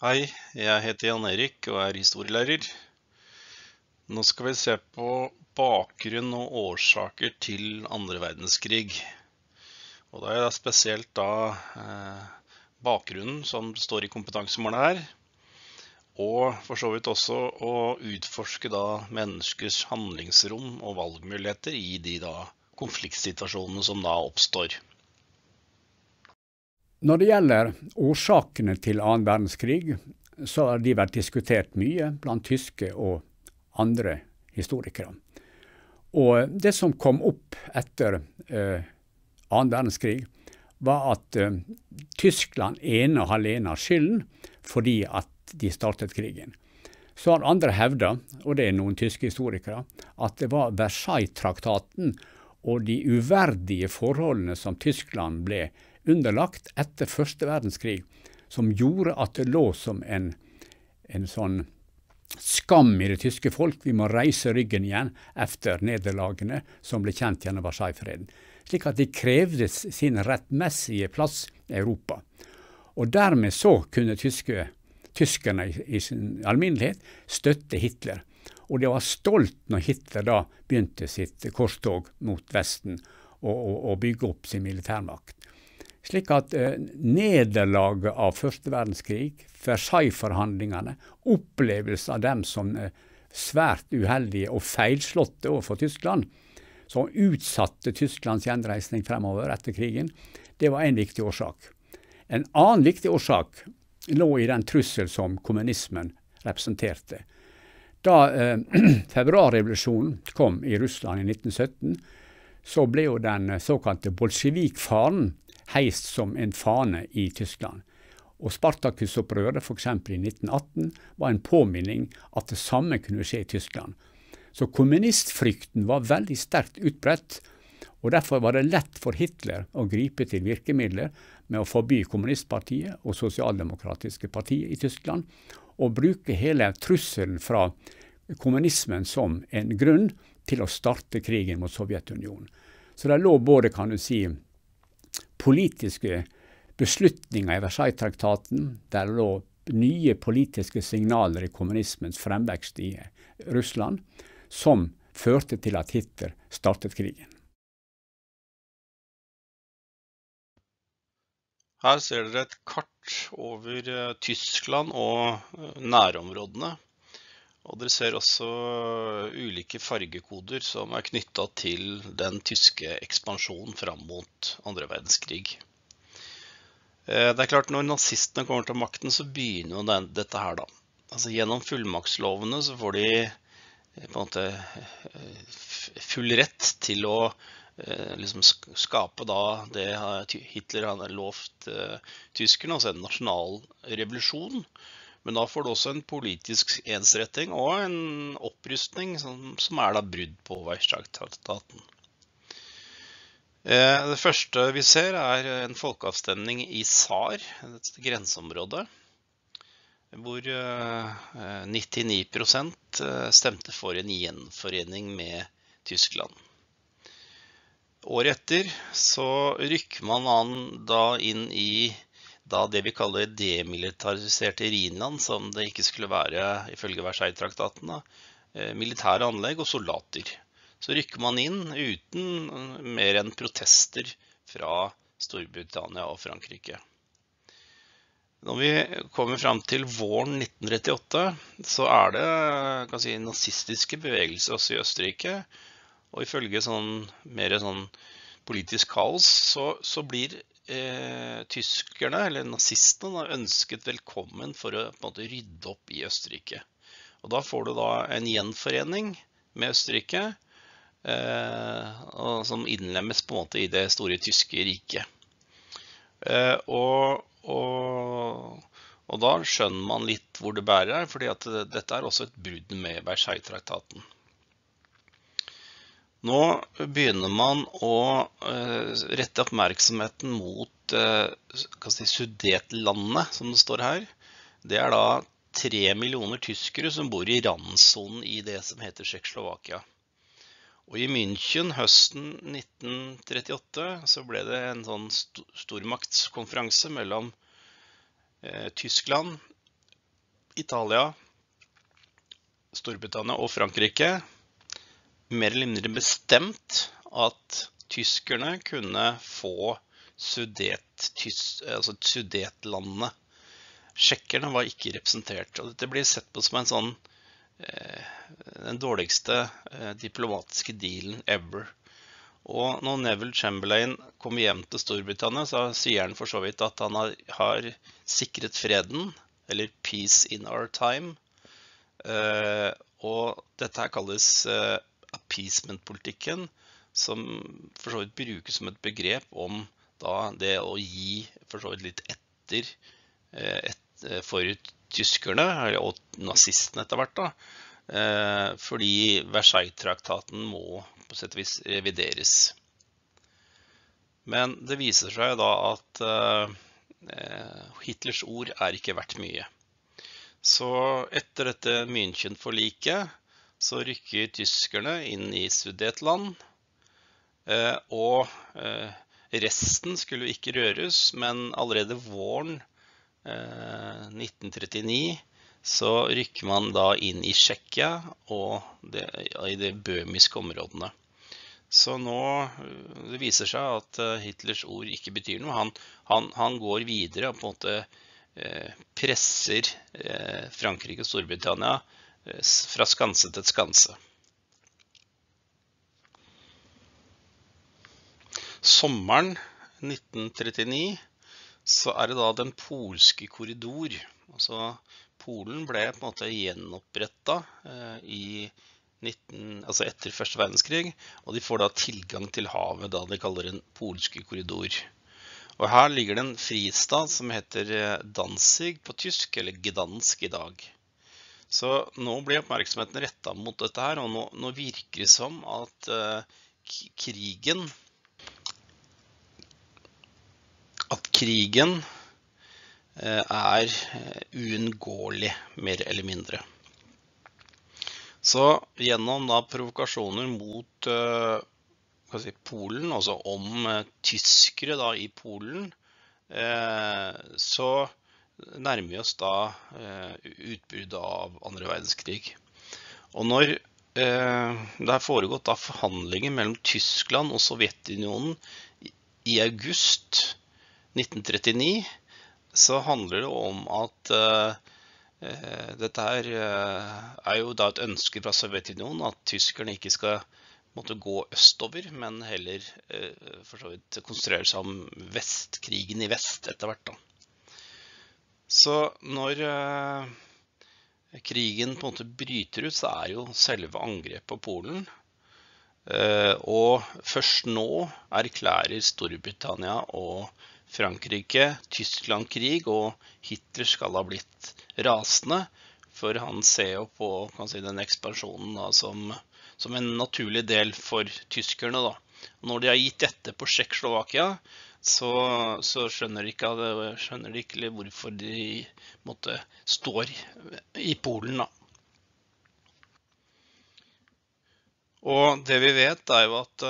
Hei, jeg heter Jan Erik og er historielærer. Nå skal vi se på bakgrunn og årsaker til andre verdenskrig. Og det er spesielt bakgrunnen som står i kompetansemålet her, og for så vidt også å utforske menneskers handlingsrom og valgmuligheter i de konfliktsituasjonene som oppstår. Når det gjelder årsakene til annen verdenskrig, så har de vært diskutert mye blant tyske og andre historikere. Og det som kom opp etter annen verdenskrig, var at Tyskland ene og alene har skylden fordi at de startet krigen. Så har andre hevdet, og det er noen tyske historikere, at det var Versailles-traktaten og de uverdige forholdene som Tyskland ble underlagt etter første verdenskrig, som gjorde at det lå som en sånn skam i det tyske folk. Vi må reise ryggen igjen etter nederlagene som ble kjent gjennom Versailles-freden. Slik at de krevde sin rettmessige plass i Europa. Og dermed så kunne tyskerne i sin alminnelighet støtte Hitler. Og de var stolt når Hitler da begynte sitt korstog mot Vesten og bygge opp sin militærmakt. Slik at nederlaget av første verdenskrig, Versailles-forhandlingene, opplevelse av dem som svært uheldige og feilslåtte overfor Tyskland, som utsatte Tysklands gjenreisning fremover etter krigen, det var en viktig årsak. En annen viktig årsak lå i den trussel som kommunismen representerte. Da februarrevolusjonen kom i Russland i 1917, så ble jo den såkalte bolsjevik-faren heist som en fane i Tyskland. Og Spartakusopprøret for eksempel i 1918 var en påminning at det samme kunne skje i Tyskland. Så kommunistfrykten var veldig sterkt utbredt, og derfor var det lett for Hitler å gripe til virkemidler med å forby kommunistpartiet og sosialdemokratiske partiet i Tyskland, og bruke hele trusselen fra kommunismen som en grunn til å starte krigen mot Sovjetunionen. Så det lå både, kan du si, politiske beslutninger i Versailles-traktaten, der lå nye politiske signaler i kommunismens fremvekst i Russland, som førte til at Hitler startet krigen. Her ser dere et kart over Tyskland og nærområdene. Og dere ser også ulike fargekoder som er knyttet til den tyske ekspansjonen fram mot andre verdenskrig. Det er klart, når nazistene kommer til makten, så begynner jo dette her da. Altså gjennom fullmaktslovene så får de på en måte full rett til å liksom skape det Hitler hadde lovt tyskerne, altså en nasjonal revolusjon. Men da får du også en politisk ensretting og en opprustning som er da brudd på Versailles-traktaten. Det første vi ser er en folkeavstemning i Saar, et grenseområde, hvor 99% stemte for en gjenforening med Tyskland. Året etter så rykker man inn i det vi kaller demilitariserte Rhinland, som det ikke skulle være ifølge Versailles-traktaten, militære anlegg og soldater. Så rykker man inn uten mer enn protester fra Storbritannia og Frankrike. Når vi kommer frem til våren 1938, så er det nazistiske bevegelser også i Østerrike, og ifølge mer politisk kaos, så blir tyskerne, eller nazistene, ønsket velkommen for å på en måte rydde opp i Østerrike. Og da får du en gjenforening med Østerrike, som innlemmes på en måte i det store tyske riket. Og da skjønner man litt hvor det bærer, fordi at dette er også et brudd med Versailles-traktaten. Nå begynner man å rette oppmerksomheten mot Sudetlandene, som det står her. Det er da 3 millioner tyskere som bor i randsonen i det som heter Tsjekkoslovakia. Og i München høsten 1938 så ble det en sånn stormaktskonferanse mellom Tyskland, Italia, Storbritannia og Frankrike mer eller mindre bestemt at tyskerne kunne få Sudetlandene. Tsjekkerne var ikke representert, og dette blir sett på som den dårligste diplomatiske dealen ever. Og når Neville Chamberlain kommer hjem til Storbritannia, så sier han for så vidt at han har sikret freden, eller peace in our time. Og dette her kalles appeasement-politikken, som for så vidt brukes som et begrep om da det å gi for så vidt litt etter for tyskerne, og nazistene etter hvert da, fordi Versailles-traktaten må på sett og vis revideres. Men det viser seg da at Hitlers ord ikke verdt mye. Så etter dette München-forliket så rykker tyskerne inn i Sudetland, og resten skulle ikke røres, men allerede våren 1939 så rykker man da inn i Tsjekkia og i de bøhmiske områdene. Så nå det viser seg at Hitlers ord ikke betyr noe. Han går videre og på en måte presser Frankrike og Storbritannia fra skanse til skanse. Sommeren 1939 så det da den polske korridor. Altså Polen ble på en måte gjenopprettet etter første verdenskrig, og de får da tilgang til havet, da de kaller den polske korridor. Og her ligger det en fristad som heter Danzig på tysk, eller Gdansk i dag. Så nå blir oppmerksomheten rettet mot dette her, og nå virker det som at krigen uunngåelig, mer eller mindre. Så gjennom da provokasjoner mot Polen, altså om tyskere da i Polen, så nærmer vi oss da utbruddet av andre verdenskrig. Og når det har foregått da forhandlinger mellom Tyskland og Sovjetunionen i august 1939, så handler det om at dette her jo da et ønske fra Sovjetunionen at tyskerne ikke skal måtte gå østover, men heller for så vidt konsentrere seg om krigen i vest etter hvert da. Så når krigen på en måte bryter ut, så jo selve angrepet på Polen, og først nå erklærer Storbritannia og Frankrike Tyskland krig, og Hitler skal ha blitt rasende, for han ser jo på den ekspansjonen da, som en naturlig del for tyskerne da. Og når de har gitt dette på Tsjekkoslovakia, så skjønner de ikke hvorfor de står i Polen da. Og det vi vet jo at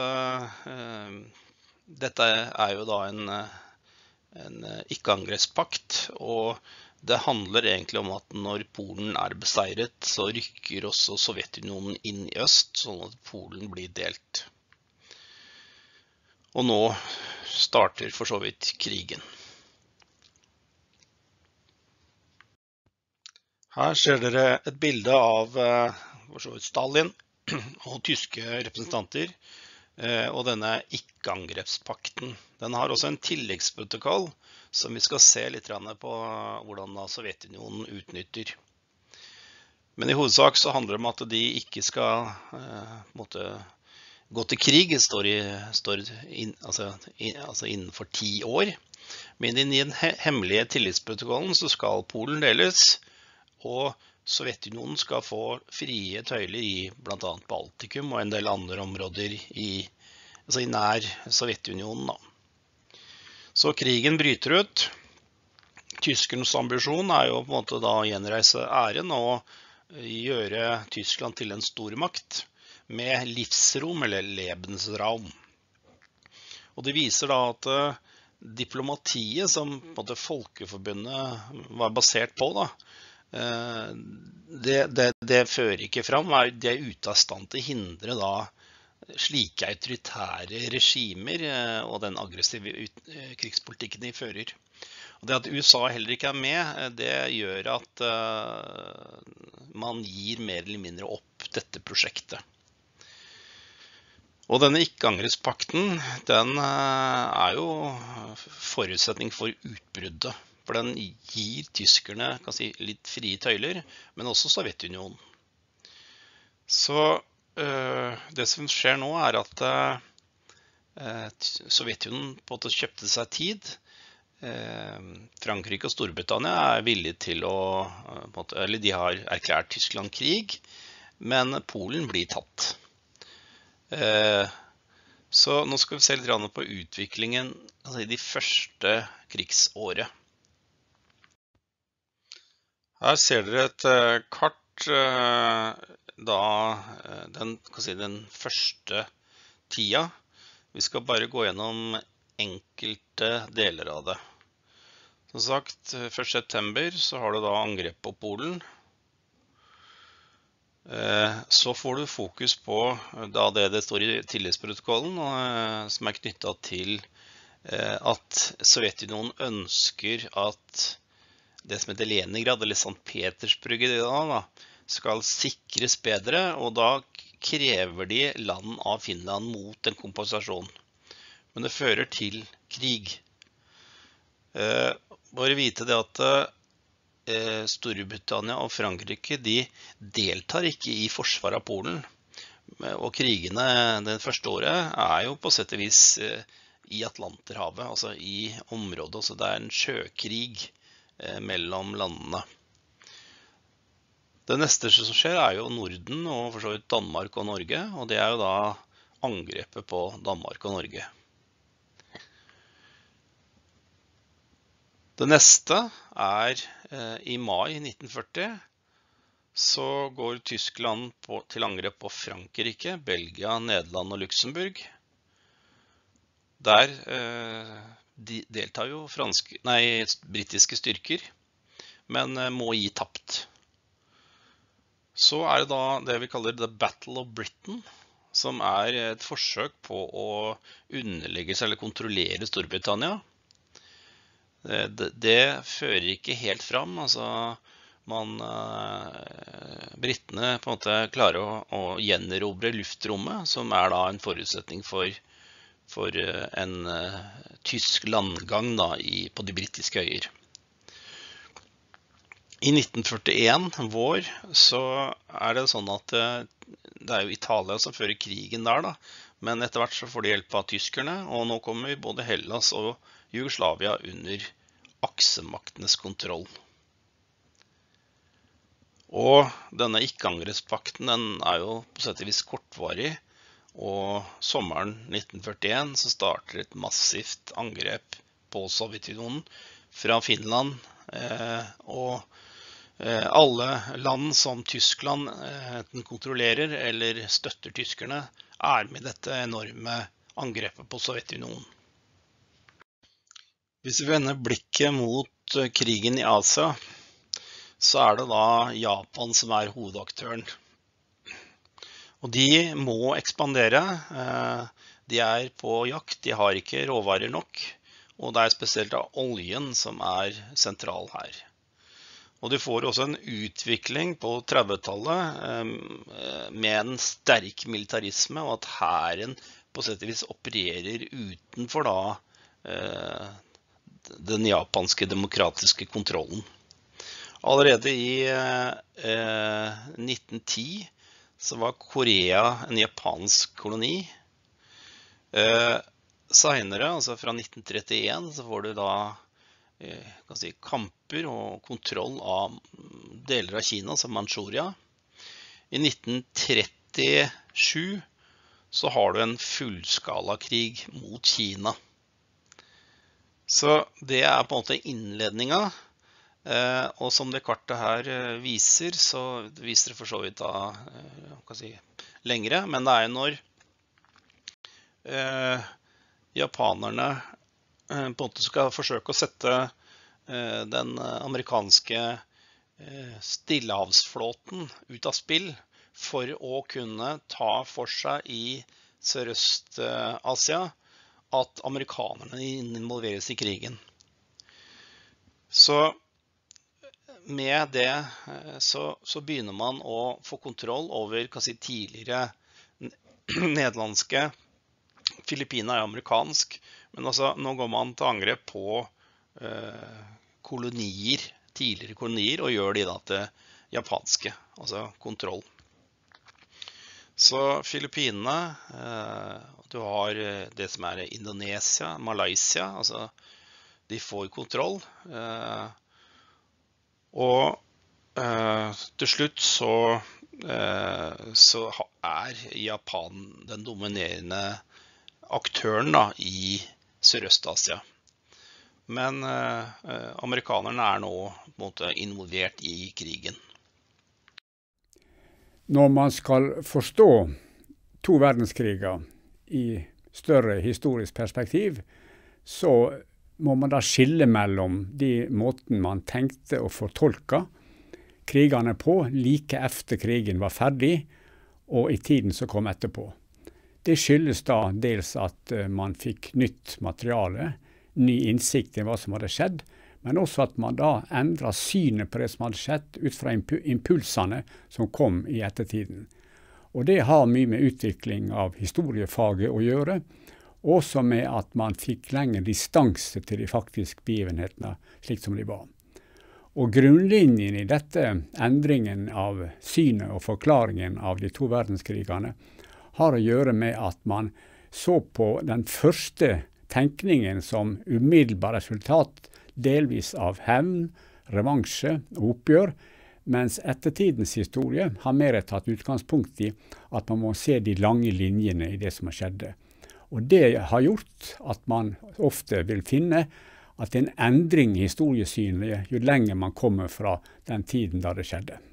dette jo da en ikke-angrepspakt, og det handler egentlig om at når Polen beseiret, så rykker også Sovjetunionen inn i øst, sånn at Polen blir delt. Og nå starter for så vidt krigen. Her ser dere et bilde av for så vidt Stalin og tyske representanter, og denne ikke-angrepspakten. Den har også en tilleggsprotokoll som vi skal se litt på hvordan Sovjetunionen utnytter. Men i hovedsak så handler det om at de ikke skal gå til krig, innenfor 10 år. Men i den hemmelige tilleggsprotokollen så skal Polen deles, og Sovjetunionen skal få frie tøyler i blant annet Baltikum og en del andre områder i nær Sovjetunionen da. Så krigen bryter ut. Tyskernes ambisjon jo på en måte da å gjenreise æren og gjøre Tyskland til en stormakt med livsrom eller Lebensraum. Og det viser da at diplomatiet som på en måte Folkeforbundet var basert på da, Det fører ikke fram. De er ute av stand til å hindre da slike autoritære regimer og den aggressive krigspolitikken de fører. Og det at USA heller ikke er med, det gjør at man gir mer eller mindre opp dette prosjektet. Og denne ikke-angrepspakten, den er jo forutsetning for utbruddet. For den gir tyskerne, kan si, litt frie tøyler, men også Sovjetunionen. Så det som skjer nå er at Sovjetunionen på en måte kjøpte seg tid. Frankrike og Storbritannia er villige til å, eller de har erklært Tyskland krig, men Polen blir tatt. Så nå skal vi se litt på utviklingen i de første krigsåret. Her ser dere et kart den første tida. Vi skal bare gå gjennom enkelte deler av det. Som sagt, 1. september så har du da angrep på Polen. Så får du fokus på da det står i tillitsprotokollen, som er knyttet til at Sovjetunionen ønsker at det som heter Leningrad, eller St. Petersburg i dag, skal sikres bedre, og da krever de land av Finland mot en kompensasjon. Men det fører til krig. Bare vite det at Storbritannia og Frankrike, de deltar ikke i forsvaret av Polen. Og krigene det første året er jo på sett og vis i Atlanterhavet, altså i området. Så det er en sjøkrig mellom landene. Det neste som skjer er jo Norden, og for så vidt Danmark og Norge, og det er jo da angrepet på Danmark og Norge. Det neste er i mai 1940, så går Tyskland til angrep på Frankrike, Belgia, Nederland og Luxembourg. Der deltar jo britiske styrker, men må gi tapt. Så er det da det vi kaller The Battle of Britain, som er et forsøk på å underlegge seg eller kontrollere Storbritannia. Det fører ikke helt fram, altså britene på en måte klarer å gjenerobre luftrommet, som er da en forutsetning for en tysk landgang da, på de britiske øyer. I 1941, vår, så er det sånn at det er jo Italia som fører krigen der da, men etter hvert så får de hjelp av tyskerne, og nå kommer både Hellas og Jugoslavia under aksemaktenes kontroll. Og denne ikke-angrepspakten, den er jo på sett og vis kortvarig, og sommeren 1941 så starter et massivt angrep på Sovjetunionen fra Finland, og alle land som Tyskland enten kontrollerer eller støtter tyskerne, er med dette enorme angrepet på Sovjetunionen. Hvis vi vender blikket mot krigen i Asia, så er det da Japan som er hovedaktøren. Og de må ekspandere. De er på jakt, de har ikke råvarer nok, og det er spesielt da oljen som er sentral her. Og de får også en utvikling på 30-tallet med en sterk militarisme, og at hæren på sett og vis opererer utenfor da den japanske demokratiske kontrollen. Allerede i 1910 så var Korea en japansk koloni. Senere, altså fra 1931, så får du da kamper og kontroll av deler av Kina, som Manchuria. I 1937 så har du en fullskala krig mot Kina. Så det er på en måte innledningen, og som det kartet her viser, så viser det for så vidt da, lengre, men det er når japanerne på en måte skal forsøke å sette den amerikanske Stillehavsflåten ut av spill for å kunne ta for seg i Sørøst-Asia at amerikanerne involveres i krigen. Så med det så begynner man å få kontroll over tidligere nederlandske. Filippinene er amerikansk, men altså, nå går man til angrep på kolonier, tidligere kolonier, og gjør de da til japanske, altså kontroll. Så Filippinene, du har det som er Indonesia, Malaysia, altså de får kontroll. Og til slutt så er Japan den dominerende aktøren da, i Sørøst-Asia. Men amerikanerne er nå på en måte involvert i krigen. Når man skal forstå to verdenskriger i større historisk perspektiv, så må man da skille mellom de måten man tenkte å fortolke krigene på like efter krigen var ferdig, og i tiden som kom etterpå. Det skyldes da dels at man fikk nytt materiale, ny innsikt i hva som hadde skjedd, men også at man da endret synet på det som hadde skjedd ut fra impulsene som kom i ettertiden. Og det har mye med utvikling av historiefaget å gjøre, også med at man fikk lengre distanse til de faktiske begivenhetene, slik som de var. Og grunnlinjen i dette, endringen av synet og forklaringen av de to verdenskrigene, har å gjøre med at man så på den første tenkningen som umiddelbar resultat, delvis av hevn, revansje og oppgjør, mens ettertidens historie har mer tatt utgangspunkt i at man må se de lange linjene i det som har skjedd. Og det har gjort at man ofte vil finne at en endring i historiesynet jo lenger man kommer fra den tiden da det skjedde.